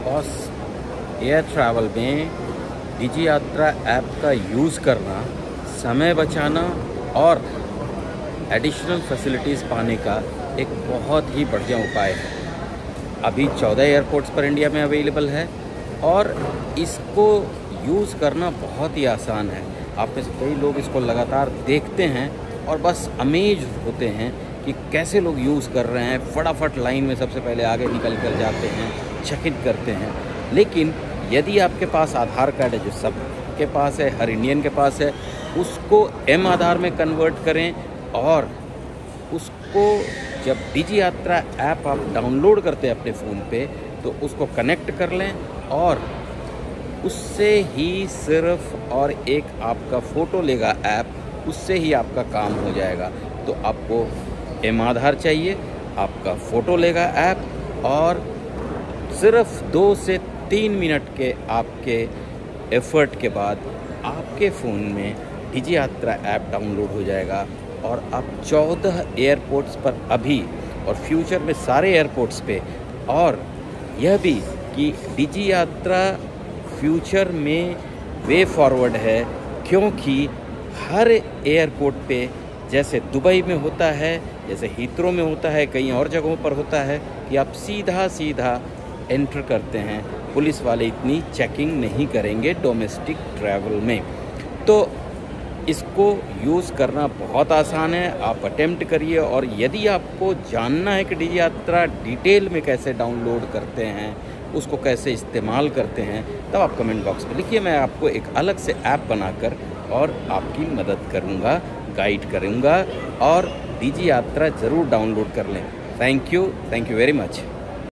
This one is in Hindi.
बॉस एयर ट्रैवल में डिजी यात्रा ऐप का यूज़ करना समय बचाना और एडिशनल फैसिलिटीज़ पाने का एक बहुत ही बढ़िया उपाय है। अभी 14 एयरपोर्ट्स पर इंडिया में अवेलेबल है और इसको यूज़ करना बहुत ही आसान है। आप में से कई लोग इसको लगातार देखते हैं और बस अमेज होते हैं कि कैसे लोग यूज़ कर रहे हैं। फटाफट लाइन में सबसे पहले आगे निकल कर जाते हैं, चेक इन करते हैं। लेकिन यदि आपके पास आधार कार्ड है, जो सबके पास है, हर इंडियन के पास है, उसको एम आधार में कन्वर्ट करें और उसको जब डिजी यात्रा ऐप आप डाउनलोड करते हैं अपने फ़ोन पे, तो उसको कनेक्ट कर लें और उससे ही सिर्फ और एक आपका फ़ोटो लेगा ऐप, उससे ही आपका काम हो जाएगा। तो आपको एम आधार चाहिए, आपका फ़ोटो लेगा ऐप और सिर्फ 2 से 3 मिनट के आपके एफ़र्ट के बाद आपके फ़ोन में डिजी यात्रा ऐप डाउनलोड हो जाएगा और आप 14 एयरपोर्ट्स पर अभी और फ्यूचर में सारे एयरपोर्ट्स पे, और यह भी कि डिजी यात्रा फ्यूचर में वे फॉरवर्ड है, क्योंकि हर एयरपोर्ट पे जैसे दुबई में होता है, जैसे हीथ्रो में होता है, कई और जगहों पर होता है कि आप सीधा सीधा एंटर करते हैं। पुलिस वाले इतनी चेकिंग नहीं करेंगे डोमेस्टिक ट्रैवल में। तो इसको यूज़ करना बहुत आसान है, आप अटेम्प्ट करिए। और यदि आपको जानना है कि डिजी यात्रा डिटेल में कैसे डाउनलोड करते हैं, उसको कैसे इस्तेमाल करते हैं, तब आप कमेंट बॉक्स में लिखिए। मैं आपको एक अलग से ऐप बनाकर और आपकी मदद करूँगा, गाइड करूँगा, और डिजी यात्रा ज़रूर डाउनलोड कर लें। Thank you very much.